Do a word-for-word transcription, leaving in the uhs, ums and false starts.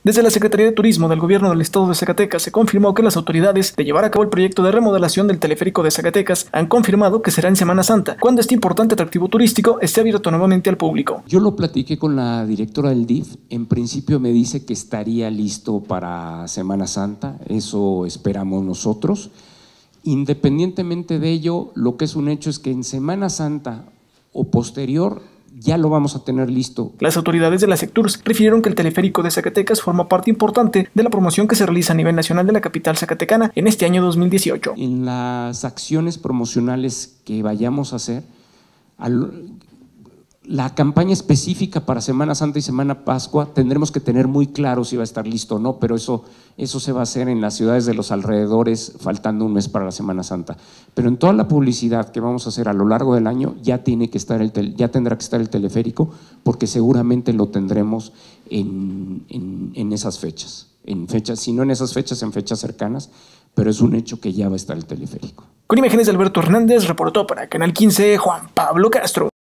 Desde la Secretaría de Turismo del Gobierno del Estado de Zacatecas se confirmó que las autoridades de llevar a cabo el proyecto de remodelación del teleférico de Zacatecas han confirmado que será en Semana Santa, cuando este importante atractivo turístico esté abierto nuevamente al público. Yo lo platiqué con la directora del D I F, en principio me dice que estaría listo para Semana Santa, eso esperamos nosotros. Independientemente de ello, lo que es un hecho es que en Semana Santa o posterior ya lo vamos a tener listo. Las autoridades de la Secturs refirieron que el teleférico de Zacatecas forma parte importante de la promoción que se realiza a nivel nacional de la capital zacatecana en este año dos mil dieciocho. En las acciones promocionales que vayamos a hacer, al, la campaña específica para Semana Santa y Semana Pascua tendremos que tener muy claro si va a estar listo o no, pero eso, eso se va a hacer en las ciudades de los alrededores faltando un mes para la Semana Santa. Pero en toda la publicidad que vamos a hacer a lo largo del año ya, tiene que estar el tel, ya tendrá que estar el teleférico, porque seguramente lo tendremos en, en, en esas fechas, en fechas, si no en esas fechas, en fechas cercanas, pero es un hecho que ya va a estar el teleférico. Con imágenes de Alberto Hernández, reportó para Canal quince Juan Pablo Castro.